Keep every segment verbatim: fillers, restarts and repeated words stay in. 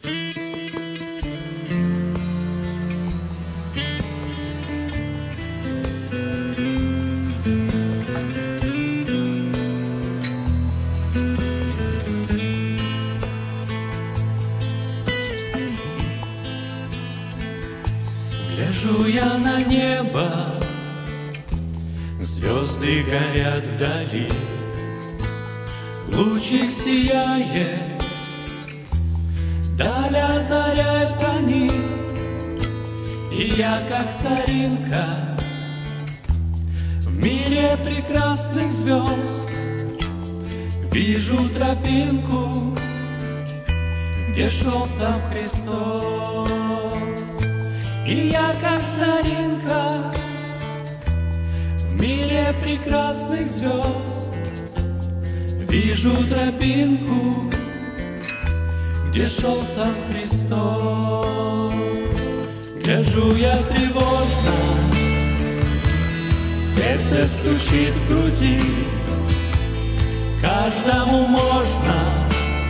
Гляжу я на небо, звезды горят вдали, луч их сияет, даль озаряет они, и я, как соринка, в мире прекрасных звезд вижу тропинку, где шел сам Христос. И я, как соринка, в мире прекрасных звезд вижу тропинку, где шел сам Христос. Гляжу я тревожно, сердце стучит в груди, каждому можно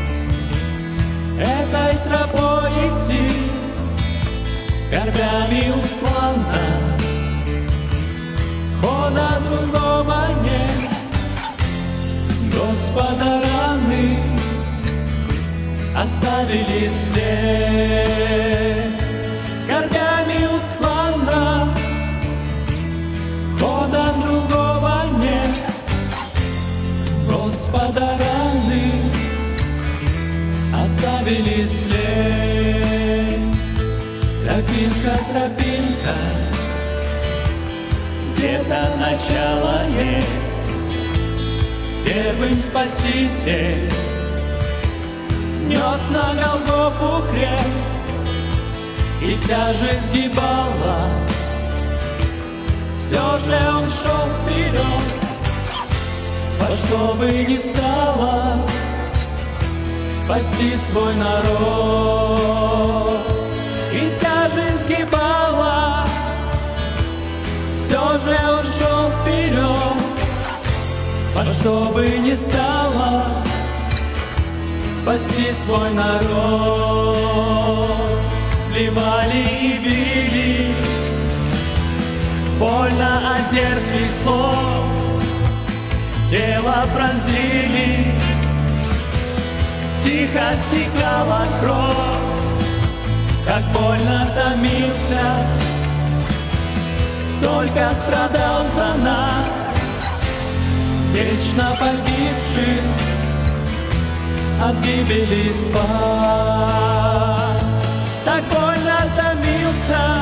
этой тропой идти. Скорбями услана, хода другого нет. Господа раны оставили след. Скорбями услана, хода другого нет. Господа раны оставили след. Тропинка, тропинка, где-то начало есть. Первый Спаситель нес на Голгофу крест, и тяжесть сгибала, все же он шел вперед. Во что бы ни стало спасти свой народ. И тяжесть сгибала, все же он шел вперед. Во что бы ни стало спасти свой народ. Плевали и били, больно от дерзких слов, тело пронзили, тихо стекала кровь. Как больно томился, столько страдал за нас, вечно погибших от гибели спас. Так больно томился,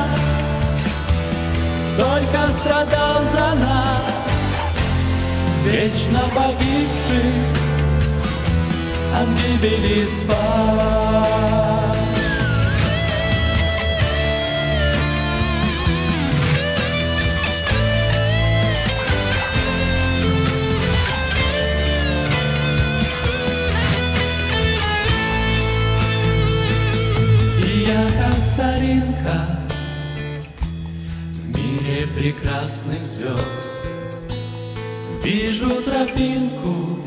столько страдал за нас, вечно погибших от гибели спас. Соринка в мире прекрасных звезд вижу тропинку,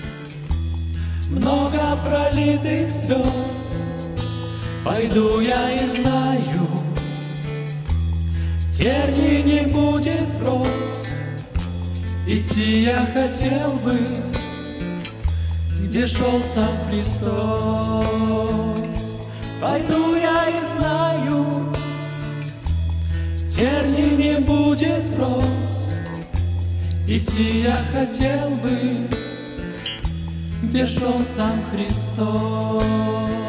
много пролитых слез. Пойду я и знаю, терний не будет роз. Идти я хотел бы, где шел сам Христос. Пойду я и знаю, терний не будет роз. Идти я хотел бы, где шел сам Христос.